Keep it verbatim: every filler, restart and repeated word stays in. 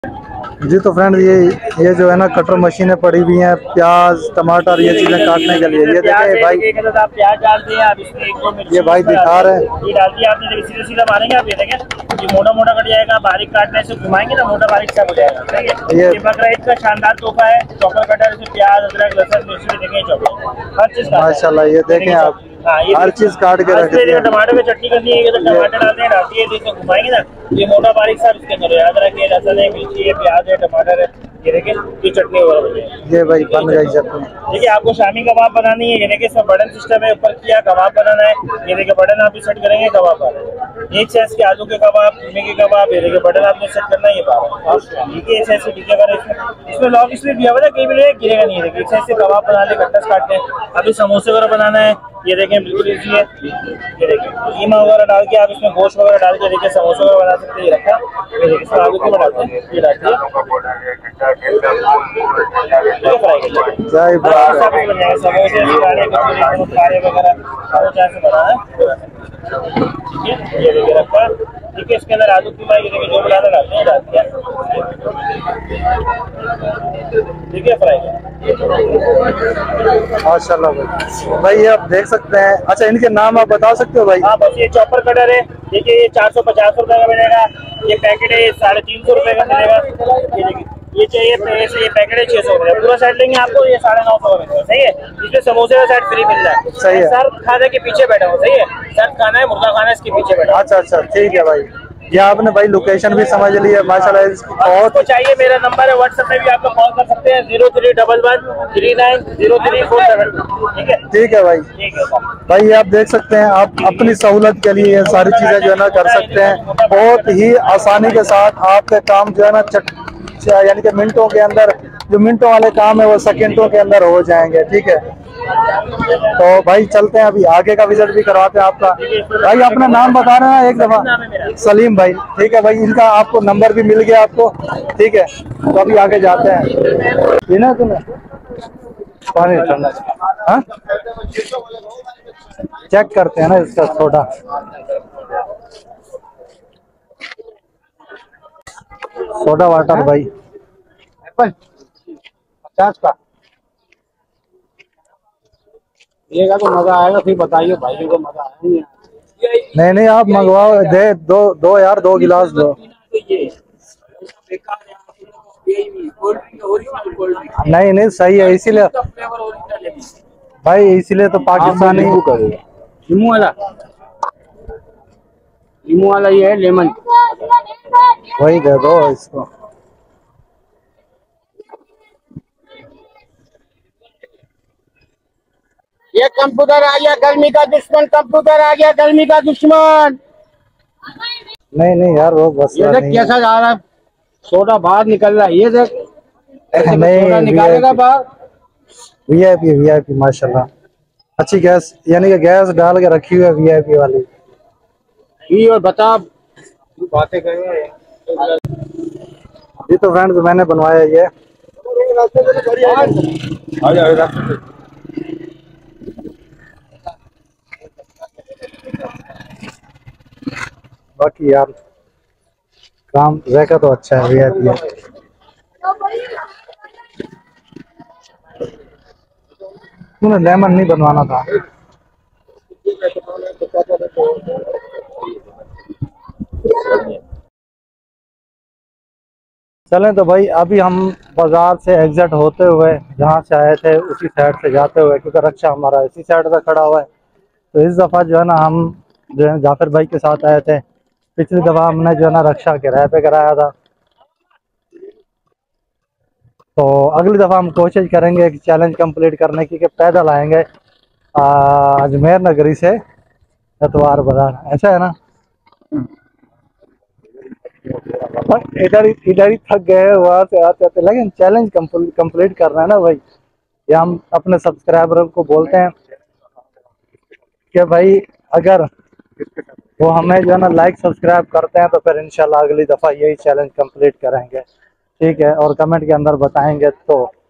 जी तो फ्रेंड ये ये जो है ना कटर मशीनें पड़ी हुई हैं, प्याज टमाटर ये चीजें काटने के लिए। ये देखें भाई, आप प्याज डालते हैं, आप इसमें एक दो मिर्ची ये भाई दिखा रहे हैं। ये डालती है आपने, सीधा सीधा मारेंगे आप। ये देखें ये मोटा मोटा कट जाएगा, बारीक काटने से घुमाएंगे ना मोटा बारीक सब हो जाएगा। ठीक है, ये बकरा ईद का शानदार तोहफा है। चॉपर कटर से प्याज अदरक लहसुन मिर्ची देखें, चॉपर हर चीज माशाल्लाह ये देखें आप, हर चीज काट के रखते हैं। टमाटर में चटनी करनी है तो टमाटर डालते हैं, डालती है तो घुमाएंगे ना। ये मोटा बारीक सब इसके अंदर है, अदरक है, लहसुन है, मिर्ची है, प्याज है, टमाटर है। ये देखिए ये चटनी वगैरह ये भाई बन गई चटनी। देखिए आपको शामी कबाब बनानी है, ये देखिए इसमें बटन सिस्टम है, ऊपर किया कबाब बनाना है। ये देखिए बटन आप सेट करेंगे कबाब पर, एक साइज के आलू के कबाब, कीमे के कबाब। ये देखिए बटन आपने सेट करना है, ये पावर ठीक है। एक साइज से टिक्के कर इसमें इसमें लॉक इसलिए दिया हुआ है कहीं भी गिरेगा नहीं। देखिए एक साइज से कबाब बना ले, कट्टस काटते हैं। अभी समोसे वगैरह बनाना है, ये देखें बिल्कुल ईजी है। ये देखिए कीमा वगैरह डाल के आप इसमें गोश्त वगैरह डाल के देखिए समोसे वगैरह बना सकते हैं। ये रखा, ये देखिए इसमें आलू कीमा डालते हैं, ये डाल दिया जय बात समोसे वगैरह से बना है। ठीक है, ये देखिए रखा। ठीक है, इसके अंदर आलू कीमा ये देखिए जो बनाना डालते हैं, डाल दिया। ठीक है, फ्राई माशाल्लाह भाई। भाई ये आप देख सकते हैं। अच्छा इनके नाम आप बता सकते हो भाई? हाँ बस ये चॉपर कटर है। देखिए ये चार सौ पचास रुपए का मिलेगा। ये पैकेट है, ये साढ़े तीन सौ रुपए का मिलेगा। ये देखिए ये चाहिए ये पैकेट है छह सौ रुपए, पूरा सेट लेंगे आपको ये साढ़े नौ सौ रुपए। सही है, इसमें समोसे का सेट फ्री मिल रहा है। सही है, सर खाने के पीछे बैठा हूँ। सही है, सर खाना है, मुर्गा खाना है, इसके पीछे बैठा। अच्छा अच्छा ठीक है भाई। ये आपने भाई लोकेशन भी समझ ली है माशाल्लाह। इसकी बहुत तो चाहिए मेरा नंबर है, व्हाट्सएप में भी आप लोग कॉल कर सकते हैं, zero three double one three nine zero three four seven. ठीक है ठीक है भाई। ठीक है भाई ये आप देख सकते हैं, आप अपनी सहूलत के लिए ये सारी चीजें जो है ना कर सकते हैं। बहुत ही आसानी के साथ आपके काम जो है ना चट यानी कि मिनटों के अंदर, जो मिनटों वाले काम है वो सेकंडों के अंदर हो जाएंगे। ठीक है, तो भाई चलते हैं, अभी आगे का विजिट भी करवाते हैं आपका। भाई अपना नाम बता रहे हैं एक दफा? सलीम भाई। ठीक है भाई, इनका आपको नंबर भी मिल गया आपको। ठीक है, तो अभी आगे जाते हैं। पीना तुम्हें पानी ठंडा? हाँ चेक करते हैं ना इसका सोडा। सोडा वाटर भाई पचास का पिएगा तो मजा आएगा, फिर बताइए भाई को मजा आएगा। नहीं नहीं आप मंगवाओ, दे दो दो यार, दो गिलास दो। नहीं नहीं सही है, इसीलिए भाई, इसीलिए तो पाकिस्तानी नींबू वाला नींबू वाला ये है लेमन, वही दे दो इसको। ये कंप्यूटर आ गया गर्मी का दुश्मन, कंप्यूटर आ गया गर्मी का दुश्मन। नहीं नहीं यार वो बस ये देख कैसा जा रहा है, सोडा बाहर निकल रहा है। ये देख ऐसे सोडा निकालेगा बाहर। वीआईपी वीआईपी माशाल्लाह, अच्छी गैस यानी कि गैस डाल के रखी हुई है वीआईपी वाली। ये और बता बातें करेंगे। जी तो फ्रेंड्स मैंने बनवाया ये। बाकी यार काम जैका तो अच्छा है, वीआईपी है। तूने लेमन नहीं बनवाना था? चलें तो भाई अभी हम बाजार से एग्जिट होते हुए जहाँ से आए थे उसी साइड से जाते हुए, क्योंकि रक्षा हमारा इसी साइड से खड़ा हुआ है। तो इस दफ़ा जो है ना हम जो है जाफिर भाई के साथ आए थे। पिछली दफ़ा हमने जो है ना रक्षा किराए पे कराया था। तो अगली दफ़ा हम कोशिश करेंगे एक चैलेंज कंप्लीट करने की, कि पैदल आएंगे अजमेर नगरी से एतवार बाजार, ऐसा है ना? इधर ही इधर ही थक गए वहाँ से आते आते, लेकिन चैलेंज कंप्लीट कर रहे हैं ना भाई। ये हम अपने सब्सक्राइबर को बोलते हैं कि भाई अगर वो हमें जो है ना लाइक सब्सक्राइब करते हैं तो फिर इंशाल्लाह अगली दफ़ा यही चैलेंज कंप्लीट करेंगे। ठीक है, और कमेंट के अंदर बताएंगे तो